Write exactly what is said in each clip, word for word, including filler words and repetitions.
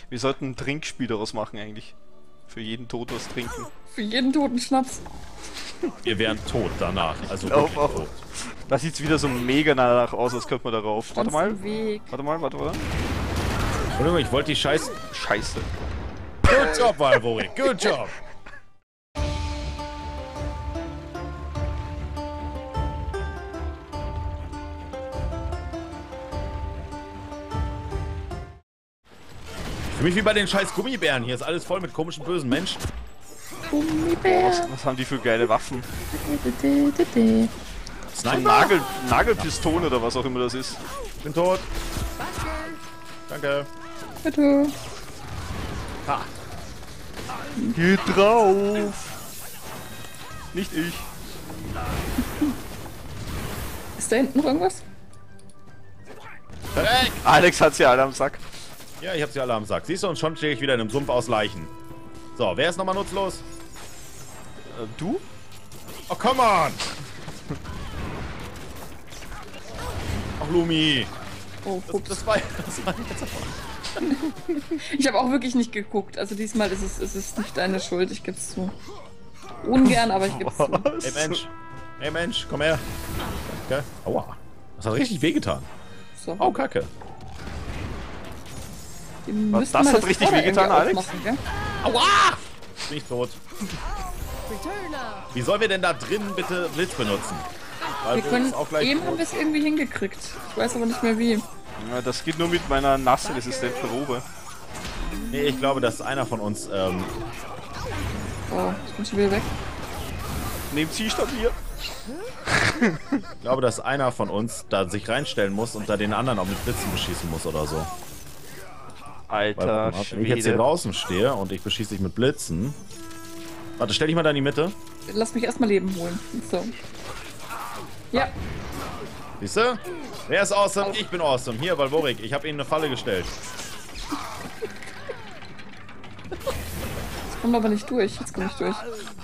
Wir sollten ein Trinkspiel daraus machen eigentlich. Für jeden Tod was trinken. Für jeden toten Schnaps. Wir wären tot danach. Also glaub wirklich auch. tot. Das sieht wieder so mega danach aus, als könnte man darauf. Warte mal. Ganzen Weg. Warte mal, warte mal. Entschuldigung, ich wollte die Scheiß... Scheiße. Good job, Valvorik. Good job. Für mich wie bei den scheiß Gummibären. Hier ist alles voll mit komischen, bösen Menschen. Gummibär. Was, was haben die für geile Waffen? Dä-dä-dä-dä-dä. So ein Nagel, Nagelpistole oder was auch immer das ist. Ich bin tot. Danke. Bitte. Ha. Geht drauf! Nicht ich. Ist da hinten noch irgendwas? Perfekt. Alex hat sie alle am Sack. Ja, ich hab sie alle am Sack. Siehst du, und schon stehe ich wieder in einem Sumpf aus Leichen. So, wer ist nochmal nutzlos? Äh, du? Oh, come on! Ach, Lumi. Oh, Das, guck. das war, das war jetzt aber... Ich habe auch wirklich nicht geguckt. Also diesmal ist es, ist es nicht deine Schuld, ich geb's zu. Ungern, aber ich geb's zu. Hey Mensch. Hey Mensch, komm her. Danke. Aua. Das hat richtig wehgetan. So. Oh, Kacke. Wir Was, müssten das mal hat richtig Vorder- wehgetan, irgendwie Alex? aufmachen, gell? Aua! Bin ich tot. Wie sollen wir denn da drin bitte Blitz benutzen? Weil Wir können, uns auch gleich eben haben wir es irgendwie hingekriegt. Ich weiß aber nicht mehr wie. Ja, das geht nur mit meiner nassresistenten Robe. Nee, ich glaube, dass einer von uns, ähm, Oh, ich bin schon wieder weg. Nehmt sie stabil. ich glaube, dass einer von uns da sich reinstellen muss und da den anderen auch mit Blitzen beschießen muss oder so. Weil, Alter, warte mal, wenn ich jetzt hier Schwede. draußen stehe und ich beschieße dich mit Blitzen. Warte, stell dich mal da in die Mitte. Lass mich erstmal Leben holen. So. Ja, Siehst du? Wer ist awesome? Ich bin awesome. Hier, Valvorik, ich habe ihnen eine Falle gestellt. das kommt aber nicht durch. Jetzt komme ich durch.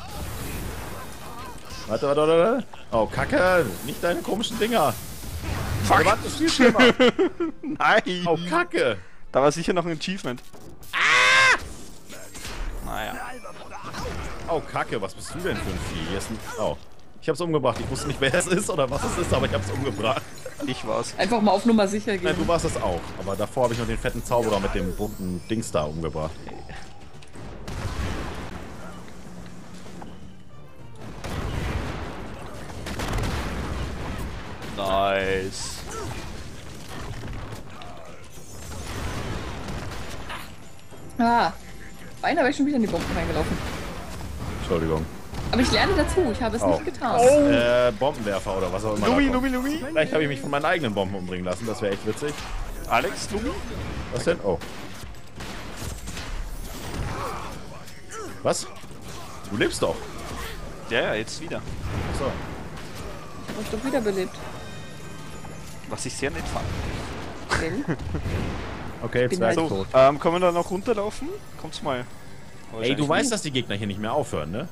Warte, warte, warte, warte. Oh, Kacke. Nicht deine komischen Dinger. Fuck. Die Wand ist viel schlimmer. Nein! Oh, Kacke. Da war sicher noch ein Achievement. Ah! Naja. Oh, Kacke. Was bist du denn für ein Vieh? Hier ist ein... Oh. Ich hab's umgebracht. Ich wusste nicht, wer es ist oder was es ist, aber ich hab's umgebracht. Ich war's. Einfach mal auf Nummer sicher Nein, gehen. du warst es auch. Aber davor habe ich noch den fetten Zauberer mit dem bunten Dings da umgebracht. Nice. Ah, beinahe wäre ich schon wieder in die Bomben reingelaufen. Entschuldigung. Aber ich lerne dazu. Ich habe es Oh. nicht getan. Äh, Bombenwerfer oder was auch immer. Lumi, da kommt. Lumi, Lumi. Vielleicht habe ich mich von meinen eigenen Bomben umbringen lassen. Das wäre echt witzig. Alex, Lumi? Was denn? Oh. Was? Du lebst doch. Ja, ja, jetzt wieder. So. Ich habe euch doch wiederbelebt. Was ich sehr nett fand. Gell? Okay, bin Zwerg halt- tot. Ähm, können wir da noch runterlaufen? Kommt's mal. Ey, du weißt, dass die Gegner hier nicht mehr aufhören, ne?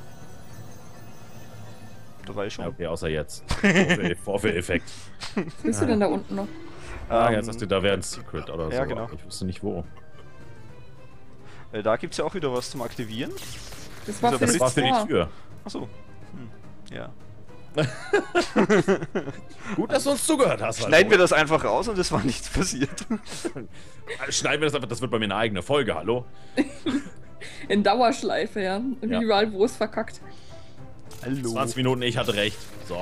Du weißt schon. Ja, okay, außer jetzt. Vorführ- Vorführeffekt. Was willst du denn da unten noch? Ah, Ähm, jetzt hast du, da wäre ein Secret oder so. ja, genau. Ich wusste nicht wo. Äh, da gibt's ja auch wieder was zum Aktivieren. Das war Wieso, für Das das war für die Tor. Tür. Achso. Hm. Ja. Gut, dass du uns zugehört hast. Schneiden wir das einfach raus und es war nichts passiert. Schneiden wir das einfach, das wird bei mir eine eigene Folge, hallo? In Dauerschleife, ja. Ja. Überall, wo es verkackt. Hallo. zwanzig Minuten, ich hatte recht. So.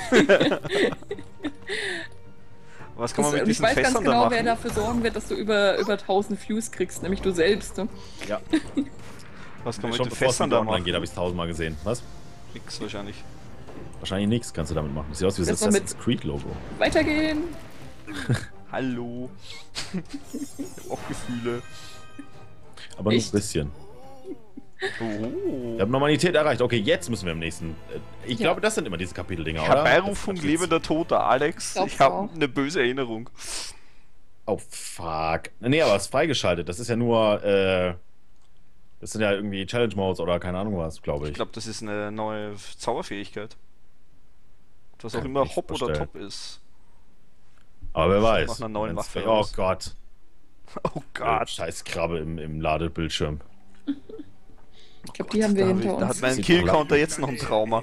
Was kann Das, man mit und ich diesen weiß ganz Fässern da genau, machen? wer dafür sorgen wird, dass du über, über tausend Views kriegst, nämlich du selbst. Ne? Ja. Was kann man Schon mit den bevor es Fässern wieder da online machen? geht, habe ich es tausendmal gesehen. Was? Nix wahrscheinlich. Wahrscheinlich nichts kannst du damit machen. Das sieht aus wie das Das war mit- Assassin's Creed Logo. Weitergehen! Hallo. Ich hab auch Gefühle. Aber nur Echt? ein bisschen. Oh. Wir haben Normalität erreicht. Okay, jetzt müssen wir im nächsten. äh, Ich Ja. glaube, das sind immer diese Kapiteldinger, oder? Herbeirufung Das- das- lebender Toter, Alex. Glaub's Ich habe auch. eine böse Erinnerung. Oh, fuck. Nee, aber es ist freigeschaltet. Das ist ja nur, äh. Das sind ja irgendwie Challenge Modes oder keine Ahnung was, glaube ich. Ich glaube, das ist eine neue Zauberfähigkeit. Was auch Kann immer ich nicht Hop oder vorstellen. Top ist. Aber wer weiß. nach einer neuen Wenn's- Waffe Oh aus. Gott. Oh Äh, Gott. scheiß Krabbe im, im Ladebildschirm. Ich glaube, die haben wir Da, hinter hab ich, da hat uns. mein Sieht Kill-Counter doch jetzt noch ein Trauma.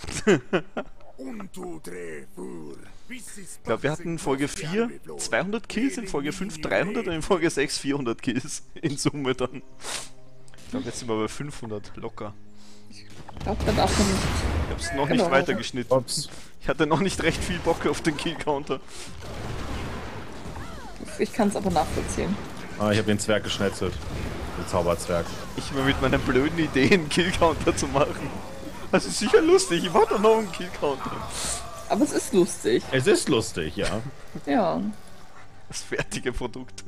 Ich glaube, wir hatten in Folge vier zweihundert Kills, in Folge fünf dreihundert und in Folge sechs vierhundert Kills in Summe dann. Ich glaube, jetzt sind wir bei fünfhundert locker. Ich glaube, da darf man nicht. Ich hab's noch Genau. nicht weitergeschnitten. Ups. Ich hatte noch nicht recht viel Bock auf den Kill-Counter. Ich kann es aber nachvollziehen. Ah, ich habe den Zwerg geschnetzelt. Den Zauberzwerg. Ich immer mit meinen blöden Ideen einen Kill-Counter zu machen. Das ist sicher lustig, ich mach doch noch einen Kill-Counter. Aber es ist lustig. Es ist lustig, ja. Ja. Das fertige Produkt.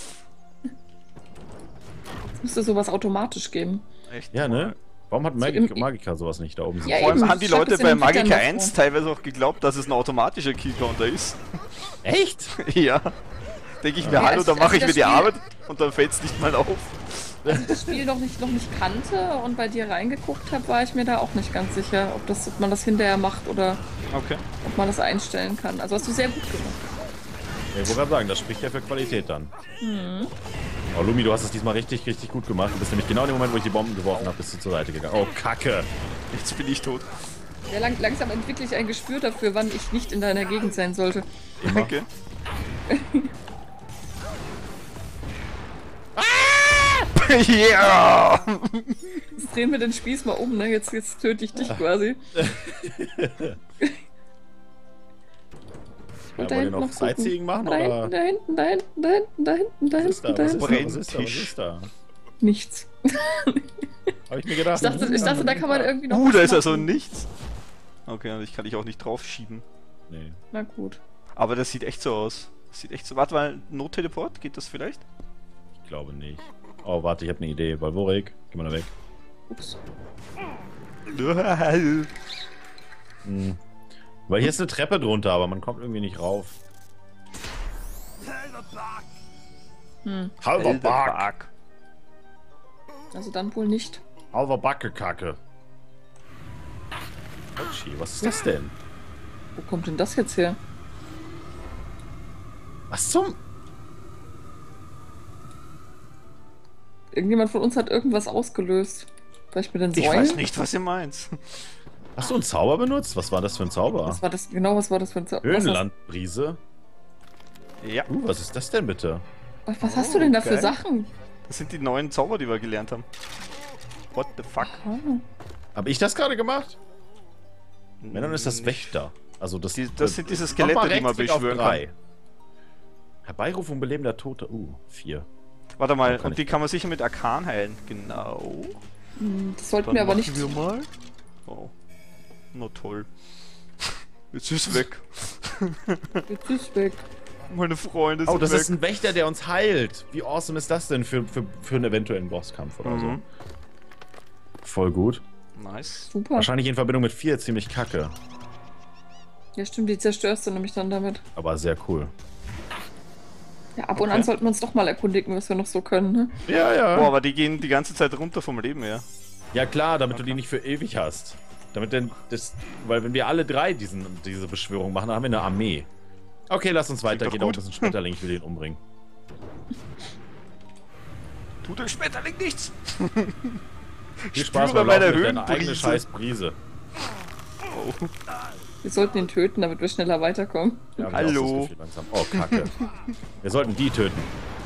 Es müsste sowas automatisch geben. Echt? Ja, ne? Warum hat So Magic, im- Magica sowas nicht da oben? Ja, Vor allem eben, haben die ich schlag Leute das in bei den Entwicklern Magica noch eins vor. teilweise auch geglaubt, dass es ein automatischer Kill-Counter ist. Echt? Ja. Denke ich mir, Ja, hallo, als- dann mache als ich das mir die Spiel- Arbeit und dann fällt es nicht mal auf. Als ich das Spiel noch nicht, noch nicht kannte und bei dir reingeguckt habe, war ich mir da auch nicht ganz sicher, ob, das, ob man das hinterher macht oder Okay. ob man das einstellen kann. Also hast du sehr gut gemacht. Ich wollte gerade sagen, das spricht ja für Qualität dann. Mhm. Oh, Lumi, du hast es diesmal richtig, richtig gut gemacht. Du bist nämlich genau in dem Moment, wo ich die Bomben geworfen habe, bist du zur Seite gegangen. Oh, Kacke. Jetzt bin ich tot. Ja, lang, langsam entwickle ich ein Gespür dafür, wann ich nicht in deiner Gegend sein sollte. Immer. Okay. Ja! Jetzt drehen wir den Spieß mal um, ne? Jetzt, jetzt töte ich dich quasi. Ja, da wollt ihr hinten noch noch gucken. Sightseeing machen, Da oder? hinten, da hinten, da hinten, da hinten, da hinten, da Was ist da? hinten, da Was hinten. ist da? Was ist da? Was Brenntisch. ist da? Nichts. Hab ich mir gedacht. Ich dachte, ich dachte, da kann man irgendwie noch Uh, was da ist machen. also nichts. Okay, ich kann dich auch nicht drauf schieben. Nee. Na gut. Aber das sieht echt so aus. Das sieht echt so. Warte mal, Not-Teleport? Geht das vielleicht? Ich glaube nicht. Oh, warte, ich habe eine Idee. Valvorik, geh mal da weg. Ups. Hm. Weil hier ist eine Treppe drunter, aber man kommt irgendwie nicht rauf. Hm. Halber Back. Bug. Also dann wohl nicht. Halber Backe-Kacke. Otschi, was ist das denn? Wo kommt denn das jetzt her? Was zum... Irgendjemand von uns hat irgendwas ausgelöst. Vielleicht mit den Ich Säulen? weiß nicht, was ihr meint. Hast du einen Zauber benutzt? Was war das für ein Zauber? Was war das? Genau, was war das für ein Zau- Höhenlandbrise? Ja, Uh, was ist das denn bitte? Was, was hast du denn da für Okay. Sachen? das sind die neuen Zauber, die wir gelernt haben. What the fuck? Ah, Hab ich das gerade gemacht? Wenn, dann ist das Wächter. Also das, Die- das sind diese Mach Skelette, mal die man Rechtsklick auf beschwören drei. Herbeirufung belebender Tote. Uh, vier. Warte mal, Kann und ich- die kann man sicher mit Arkan heilen. Genau. hm, das sollten Dann wir aber machen nicht. wir mal. Oh. Na toll. Jetzt ist weg. Jetzt ist weg. Meine Freunde Oh, sind das weg. ist ein Wächter, der uns heilt. Wie awesome ist das denn für, für, für einen eventuellen Bosskampf oder Mhm. so? Voll gut. Nice. Super. Wahrscheinlich in Verbindung mit vier ziemlich kacke. Ja, stimmt, die zerstörst du nämlich dann damit. Aber sehr cool. Ja, ab und Okay. an sollten wir uns doch mal erkundigen, was wir noch so können, ne? Ja, ja. Boah, aber die gehen die ganze Zeit runter vom Leben her. Ja klar, damit du Okay. die nicht für ewig hast. Damit denn das. Weil wenn wir alle drei diesen, diese Beschwörung machen, dann haben wir eine Armee. Okay, lass uns weitergehen. doch Da gut. unten ist ein Schmetterling, ich will den umbringen. Tut dem Schmetterling nichts. Viel Spaß Spüre beim meine Laufen mit deiner eigenen Höhenbrise. scheiß Brise. Oh. Wir sollten ihn töten, damit wir schneller weiterkommen. Ja, hab ich Hallo. auch so das Gefühl langsam. Oh, kacke. Wir sollten die töten.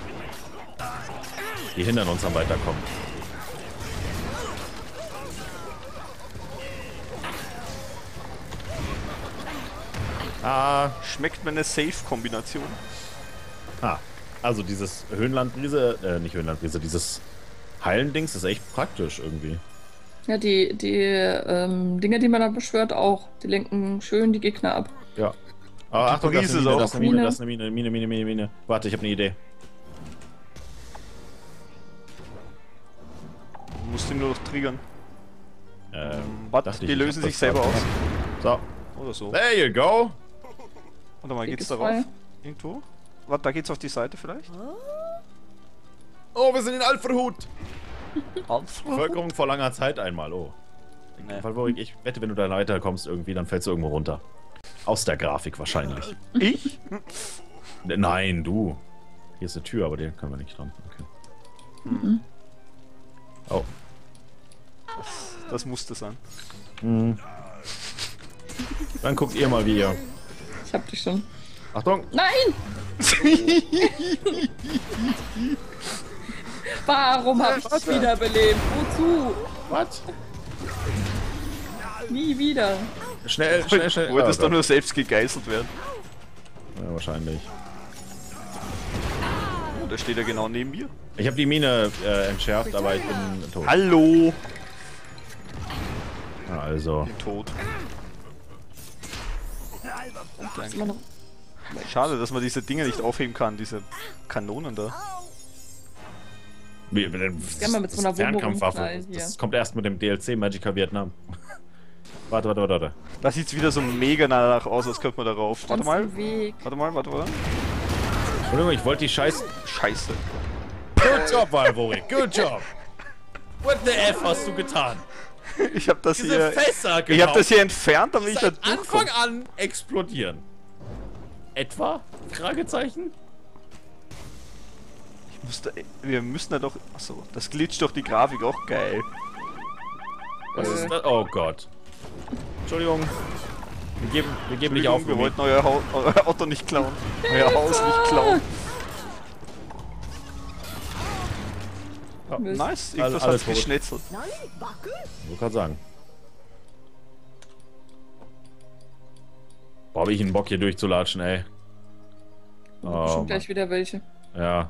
Die hindern uns am Weiterkommen. Ah, Schmeckt mir eine Safe-Kombination. ah. Also dieses Höhenlandbrise, äh, nicht Höhenlandbrise, dieses Heilendings ist echt praktisch irgendwie. Ja, die, die ähm, Dinge, die man da beschwört, auch. Die lenken schön die Gegner ab. Ja. Aber Achtung, das ist Brise eine Mine, ist das ist auch eine Mine, Mine. das ist eine Mine, Mine, Mine, Mine, Mine. Warte, ich habe eine Idee. Du musst ihn nur noch triggern. Ähm, Was? dachte Die ich, ich lösen hab sich das selber gerade aus. gemacht. So. Oder so. There you go. Warte mal, Weg geht's ist darauf? frei. Irgendwo? Warte, da geht's auf die Seite vielleicht? Oh, wir sind in Alfrehut. Alfred? Bevölkerung vor langer Zeit einmal, oh. Nee. Valvorik, ich wette, wenn du da weiterkommst irgendwie, dann fällst du irgendwo runter. Aus der Grafik wahrscheinlich. Ich? Nein, du. Hier ist eine Tür, aber den können wir nicht dran. Okay. Mhm. Oh. Das, das musste sein. Mhm. Dann guckt ihr mal, wie ihr. Ich hab dich schon. Achtung! Nein! Warum hab ich dich wiederbelebt? Wozu? Was? Nie wieder. Schnell, schnell, schnell. Du wolltest Ah, doch Gott. nur selbst gegeißelt werden. Ja, wahrscheinlich. Oh, da steht er genau neben mir. Ich habe die Mine äh, entschärft, aber ich bin tot. Hallo! Ja, also. Bin tot. Ist immer noch. Schade, dass man diese Dinge nicht aufheben kann, diese Kanonen da. Wie, das, Gerne mal mit so einer das Fernkampfwaffe. Wurmrundknall hier. Das kommt erst mit dem D L C Magica Vietnam. Warte, warte, warte, warte. Da sieht's wieder so mega danach aus, als könnte man darauf. Warte mal. Ganzen Weg. Warte mal, warte mal. Entschuldigung, ich wollte die Scheiß. Scheiße. Good job, Valvori. Good job. What the F hast du getan? Ich hab das Diese hier. Fässer, Ich hab das hier entfernt, damit ich da seit Anfang an explodieren. Etwa? Fragezeichen? Ich musste, wir müssen da doch. Achso, das glitscht doch die Grafik auch geil. Was Äh. ist das? Oh Gott. Entschuldigung. Wir geben, wir geben nicht auf. Wir Rumi. wollten euer, Haus, euer Auto nicht klauen. Euer Haus nicht klauen. Ja, Mist. Nice, Alle- irgendwas alle hat's tot. geschnetzelt. Ich wollte gerade sagen. Boah, hab ich einen Bock hier durchzulatschen, ey. Oh, Bestimmt Mann. gleich wieder welche. Ja.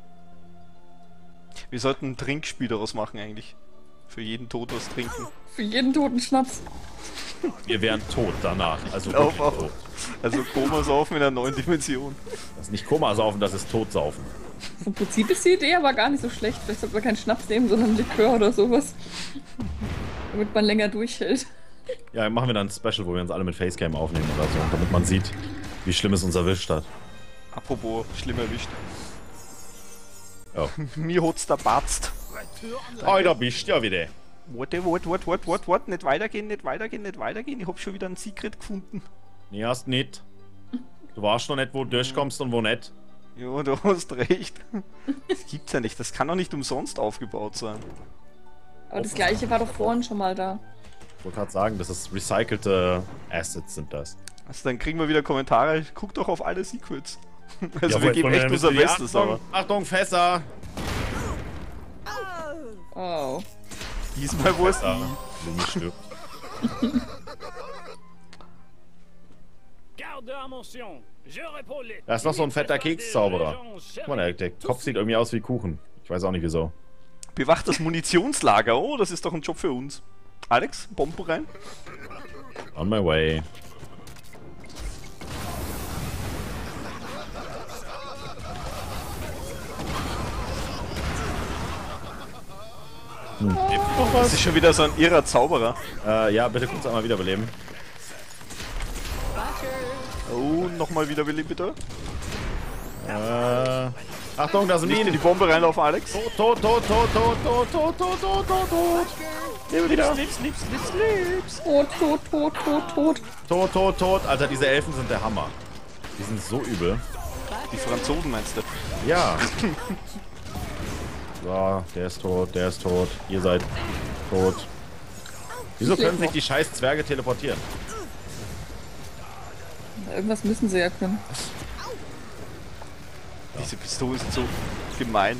Wir sollten ein Trinkspiel daraus machen eigentlich. Für jeden Tod was trinken. Für jeden toten Schnaps. Wir wären tot danach. Also glaub wirklich auch. tot. Also Komasaufen in einer neuen Dimension. Das ist nicht Komasaufen, das ist Totsaufen. Vom Prinzip ist die Idee aber gar nicht so schlecht. Vielleicht sollte man keinen Schnaps nehmen, sondern Likör oder sowas. Damit man länger durchhält. Ja, machen wir dann ein Special, wo wir uns alle mit Facecam aufnehmen oder so, damit man sieht, wie schlimm es uns erwischt hat. Apropos, schlimm erwischt. Ja. Mir hat's da batzt. Oh, da bist du ja wieder. Warte, warte, warte, warte, warte, warte, nicht weitergehen, nicht weitergehen, nicht weitergehen. Ich hab schon wieder ein Secret gefunden. Nee, hast nicht. Du weißt noch nicht, wo du durchkommst und wo nicht. Ja, du hast recht. Das gibt's ja nicht, das kann doch nicht umsonst aufgebaut sein. Aber das gleiche war doch vorhin schon mal da. Ich wollte gerade sagen, das ist recycelte Assets sind das. Also dann kriegen wir wieder Kommentare. Guck doch auf alle Secrets. Also wir Jawohl, geben von echt mir unser müssen wir- Bestes, aber Achtung, Achtung, Fässer! Oh. diesmal wo es Da, Lumi stirbt. Da ist noch so ein fetter Kekszauberer. Guck mal, der, der Kopf sieht irgendwie aus wie Kuchen. Ich weiß auch nicht wieso. bewacht das Munitionslager. Oh, das ist doch ein Job für uns. Alex, Bomben rein. On my way. Hm. Lebt noch Das was? ist schon wieder so ein irrer Zauberer. Äh, ja, bitte kurz einmal wiederbeleben. Oh, nochmal wiederbeleben bitte. Äh, Achtung, da sind Nicht in die Minen. Bombe reinlaufen, Alex. Tot, tot, tot, tot, tot, tot, tot, tot, tot, tot, tot. Lebe wieder. Liebs, liebs, liebs, liebs. Tot, tot, tot, tot, tot. Tot, tot, tot. Alter, diese Elfen sind der Hammer. Die sind so übel. Die Franzosen meinst du? Ja. So, der ist tot, der ist tot. Ihr seid tot. Wieso können sich die scheiß Zwerge teleportieren? Irgendwas müssen sie ja können. Diese Pistolen sind so gemein.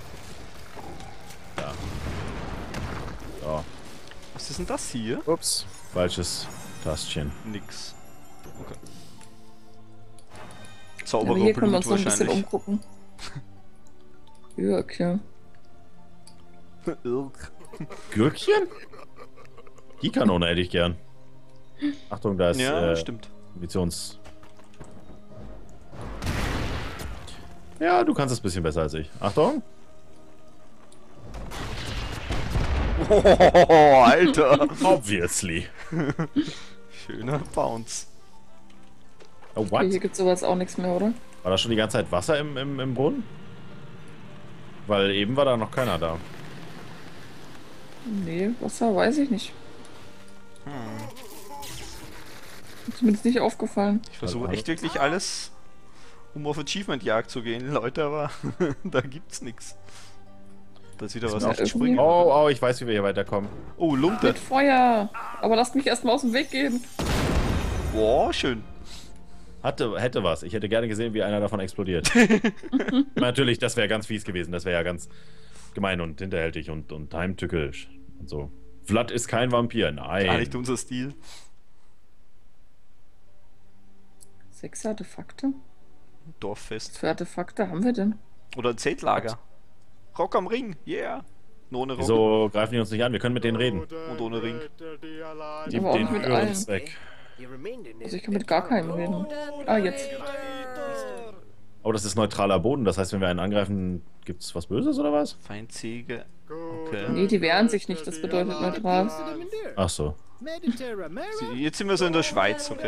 Ja. So. Was ist denn das hier? Ups. Falsches Tastchen. Nix. Okay. Aber Zauberer hier können wir uns Blut noch ein bisschen wahrscheinlich. umgucken. Ja, okay. Irk. Gürkchen? Die Kanone hätte ich gern. Achtung, da ist Ja, äh, stimmt. Munitions... Ja, du kannst es ein bisschen besser als ich. Achtung. Oh, Alter. Obviously. Schöner Bounce. Oh, Okay, what? hier gibt sowas auch nichts mehr, oder? War da schon die ganze Zeit Wasser im, im, im Brunnen? Weil eben war da noch keiner da. Nee, Wasser weiß ich nicht. Hm. Ist zumindest nicht aufgefallen. Ich versuche Also, echt wirklich alles um auf Achievement-Jagd zu gehen, Leute, aber da gibt's nichts. Da ist wieder was mir aufgespringen. Oh, oh, ich weiß, wie wir hier weiterkommen. Oh, Lumpe. Mit Feuer. Aber lasst mich erstmal aus dem Weg gehen. Boah, schön. Hatte, hätte was. Ich hätte gerne gesehen, wie einer davon explodiert. Natürlich, das wäre ganz fies gewesen. Das wäre ja ganz gemein und hinterhältig und, und heimtückisch und so. Vlad ist kein Vampir, nein. Gar nicht unser Stil. Sechs Artefakte? Was Dorffest. für Artefakte haben wir denn? Oder ein Zeltlager. Rock am Ring, yeah. Nur ohne Rock Wieso greifen die uns nicht an? Wir können mit denen reden. und ohne Ring. Gib Aber auch den mit für allen. uns weg. Also ich kann mit gar keinem reden. Ah, jetzt. Oh, das ist neutraler Boden. Das heißt, wenn wir einen angreifen, gibt's was Böses oder was? Feindsäge. Okay. Nee, die wehren sich nicht, das bedeutet neutral. Ach so. Sie- Jetzt sind wir so in der Schweiz, okay.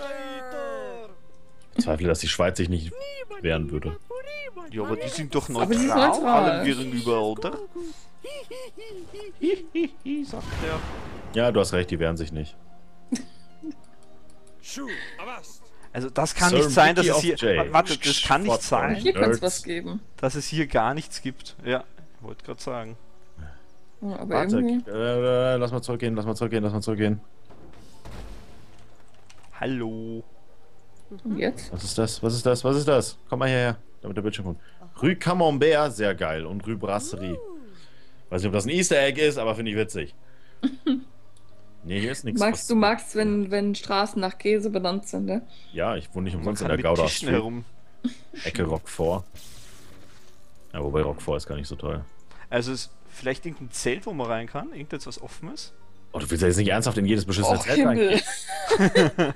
Ich zweifle, dass die Schweiz sich nicht wehren würde. Ja, aber die sind doch Aber die sind neutral, neutral. allem gegenüber, oder? Hihihi, sagt er. Ja, du hast recht, die wehren sich nicht. Also das kann Sir nicht sein, dass Mickey es hier... of J. Warte, das kann nicht Aber sein, hier kann es Nerds. was geben. dass es hier gar nichts gibt. Ja, ich wollte gerade sagen. Ja, aber Warte, irgendwie. äh, lass mal zurückgehen, lass mal zurückgehen, lass mal zurückgehen. Hallo. Und jetzt? Was ist das? Was ist das? Was ist das? Komm mal hierher, damit der Bildschirm kommt. Rue Camembert, sehr geil. Und Rue Brasserie. Weiß nicht, ob das ein Easter Egg ist, aber finde ich witzig. Nee, hier ist nichts. Magst du magst, wenn, wenn Straßen nach Käse benannt sind, ne? Ja, ich wohne nicht Man umsonst in kann der mit Gouda Tischen Street. herum. Ecke Roquefort. Ja, wobei Roquefort ist gar nicht so teuer. Also es ist vielleicht irgendein Zelt, wo man rein kann? Irgendetwas, was offen ist? Oh, du willst ja jetzt nicht ernsthaft in jedes beschissene Oh, Zelt reingehen. Himmel.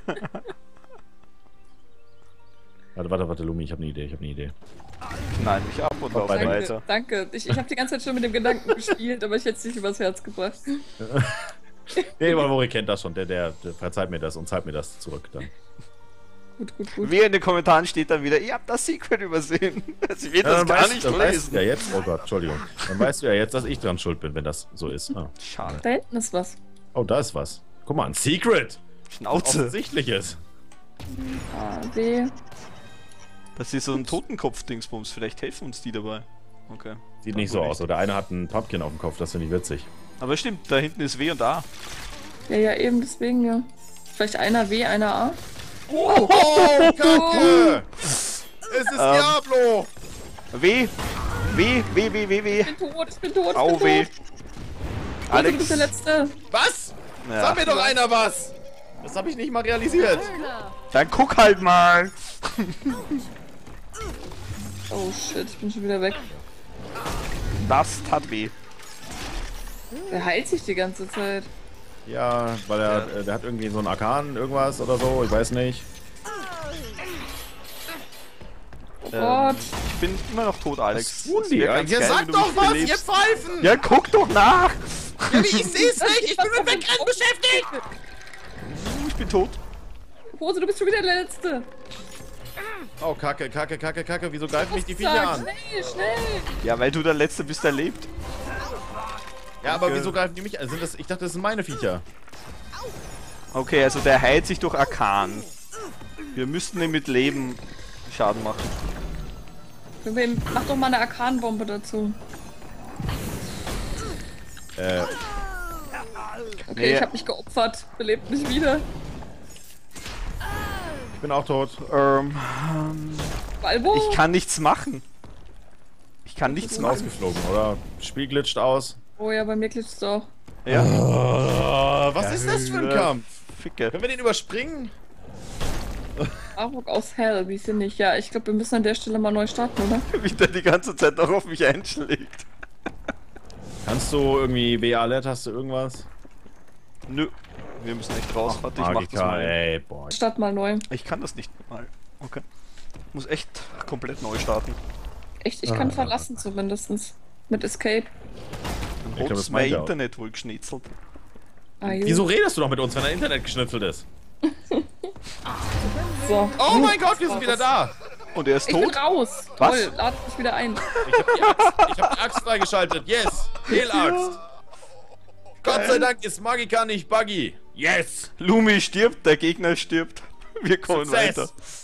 Warte, warte, warte, Lumi, ich habe eine Idee, ich habe eine Idee. Knall mich ab und lauf beide. weiter. Danke, danke. Ich, ich habe die ganze Zeit schon mit dem Gedanken gespielt, aber ich hätte es nicht übers Herz gebracht. Nee, aber Mori kennt das schon, der, der, der verzeiht mir das und zahlt mir das zurück dann. Gut, gut, gut. Wer in den Kommentaren steht dann wieder, ihr habt das Secret übersehen. Also ich will das dann gar weißt- nicht dann weißt lesen. du ja jetzt, oh Gott, Entschuldigung. Dann weißt du ja jetzt, dass ich dran schuld bin, wenn das so ist. Ah. Schade. Da hinten ist was. Oh, da ist was. Guck mal, ein Secret! Schnauze. Offensichtliches. A, B. Das ist so ein Totenkopf-Dingsbums. Vielleicht helfen uns die dabei. Okay. Sieht nicht so aus. Oder einer hat einen Pumpkin auf dem Kopf, das finde ich witzig. Aber stimmt, da hinten ist W und A. Ja, ja, eben deswegen, ja. Vielleicht einer W, einer A. Oh, Kacke! Es ist Diablo! W. W, W, W, W, W. Ich bin tot, ich bin tot, ich Au, bin W. tot. Also, du bist der Alex. Letzte. Was? Ja. Sag mir doch einer was! Das habe ich nicht mal realisiert. Dann guck halt mal. Oh shit, ich bin schon wieder weg. Das tat weh. Der heilt sich die ganze Zeit. Ja, weil er, Ja. äh, der hat irgendwie so einen Arkan, irgendwas oder so, ich weiß nicht. Oh Ähm, Gott. ich bin immer noch tot, Alex. Was tun Es die? wär ganz Ihr geil, sagt wenn du doch mich was, belebst. ihr Pfeifen! Ja, guck doch nach! Ja, ich seh's nicht, ich bin mit Wegrennen beschäftigt! Ich bin tot. Hose, du bist schon wieder der Letzte. Oh, Kacke, Kacke, Kacke, Kacke, wieso greifen mich die Sag, Viecher an? Schnell, schnell. Ja, weil du der Letzte bist, der lebt. Ja, aber Danke. wieso greifen die mich an? Sind das, ich dachte, das sind meine Viecher. Okay, also der heilt sich durch Arkan. Wir müssten ihm mit Leben Schaden machen. Wem- Mach doch mal eine Arkanbombe dazu. Äh, Okay, Nee. ich hab mich geopfert. Belebt mich wieder. ich bin auch tot. Ähm, Balbo? ich kann nichts machen. Ich kann nichts Ist machen. ausgeflogen, oder? Spiel glitscht aus. Oh ja, bei mir glitscht's auch. Ja, Oh, was ist das für ein Höhle. Kampf? Ficke. Können wir den überspringen? Arok aus Hell, wie finde ich? Ja, ich glaube, wir müssen an der Stelle mal neu starten, oder? Wie der die ganze Zeit noch auf mich einschlägt. Kannst du irgendwie B A-Alert, hast du irgendwas? Nö. Wir müssen echt raus. Warte, ich mach das Magika, mal. ey, boah. Start mal neu. Ich kann das nicht mal. Okay. Muss echt komplett neu starten. Echt, ich kann Ah. verlassen zumindestens. Mit Escape. Dann glaub, holst das du mein meint er auch. Internet wohl geschnitzelt. Ah, jo. Wieso redest du doch mit uns, wenn dein Internet geschnitzelt ist? So. Oh mein Gott, wir sind wieder da! Und er ist Ich bin tot? raus. Was? Toll, lad mich wieder ein. Ich hab die Axt, ich hab die Axt freigeschaltet, yes! Hehlaxt! Gott sei Dank ist Magika nicht buggy! Yes! Lumi stirbt, der Gegner stirbt. Wir kommen Success. weiter.